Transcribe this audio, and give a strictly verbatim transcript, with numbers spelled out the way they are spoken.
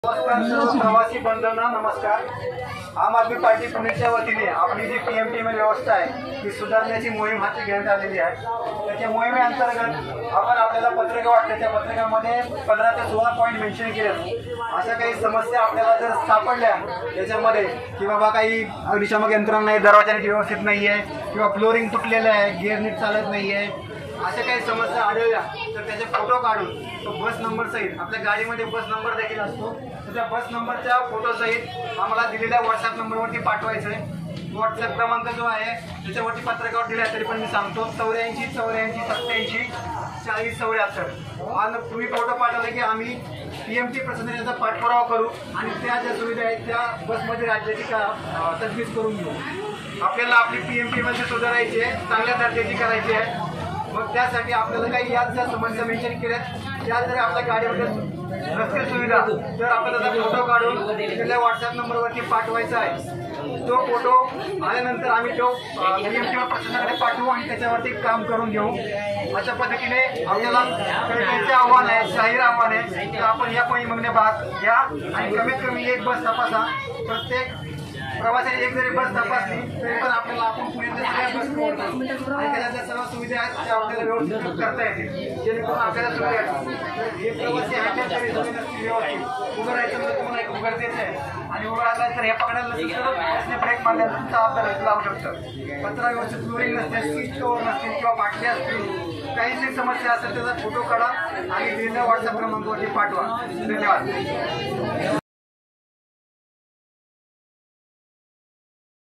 नमस्कार सर्व प्रवासी बंधूंना नमस्कार। आम आदमी पार्टी पुणेच्या वतीने आपली जी P M T M L व्यवस्था आहे ती सुधारण्याची मोहीम हाती घेण्यात आलेली आहे। त्याच्या मोहिमेअंतर्गत आपण आपल्याला पत्रक वाटते, त्या पत्रकामध्ये पंधरा ते सोळा पॉईंट मेन्शन केले। अशा काही समस्या आपल्याला जर सापडल्या त्याच्यामध्ये की बाबा काही अग्निशामक यंत्रणा नाही, दरवाजा व्यवस्थित नाही आहे किंवा फ्लोरिंग तुटलेलं आहे, गिअर नीट चालत नाही आहे, अशा काही समस्या आढळल्या तर त्याचे फोटो काढून तो बस नंबर सहित, आपल्या गाडीमध्ये बस नंबर देखील असतो, तर त्या बस नंबरच्या फोटो सहित आम्हाला दिलेल्या व्हॉट्सअप नंबरवरती पाठवायचं आहे। व्हॉट्सअप क्रमांक जो आहे त्याच्यावरती पत्रकावर दिला तरी पण मी सांगतो, चौऱ्याऐंशी चौऱ्याऐंशी सत्याऐंशी चाळीस चौऱ्याहत्तर आणि तुम्ही फोटो पाठवले की आम्ही पी एम टी प्रशासनाचा पाठपुरावा करू आणि त्या ज्या सुविधा आहेत त्या बसमध्ये राज्याची का तजवीज करून घेऊ। आपल्याला आपली पी एम टी मध्ये सुधारायची आहे, चांगल्या दर्जाची करायची आहे। मग त्यासाठी आपल्याला काही याच ज्या समस्या मेन्शन केल्यात त्या जर आपल्या गाडीमध्ये नसतील सुविधा तर आपल्याला त्याचा फोटो काढून त्याच्या व्हॉट्सअप नंबरवरती पाठवायचा आहे। तो फोटो आल्यानंतर आम्ही तो पी एम टी प्रशासनाकडे पाठवू आणि त्याच्यावरती काम करून घेऊ। अशा पद्धतीने आपल्याला कळकळीचे आव्हान आहे, जाहीर आव्हान आहे तर आपण या मोहिमेमध्ये भाग घ्या आणि कमीत कमी एक बस तपासा। प्रत्येक प्रवाशाने एक जरी बस तपासली तरी पण आपल्याला आपण पुण्यातल्या सगळ्या बस कव्हर करू आणि त्याच्या सर्व सुविधा आहेत त्या आपल्याला व्यवस्थित करता येतील, जेणेकरून आपल्याला सुविधा आहे। हे प्रवासी आहेत तरी जमीन असतील व्यवस्थित उभं राहायचं म्हणजे तुम्हाला एक गरजेचं आहे आणि उभं राहिलं तर हे पकडायला नसेल तर बसने ब्रेक मारल्यानंतर तुमचा अपघात लावू शकतं। पत्रा व्यवस्थित फ्लोरिंग नसते, सीट कव्हर नसतील किंवा बाटली असतील, काही जरी समस्या असेल त्याचा फोटो काढा आणि दिलेल्या व्हॉट्सअप क्रमांकावरती पाठवा। धन्यवाद।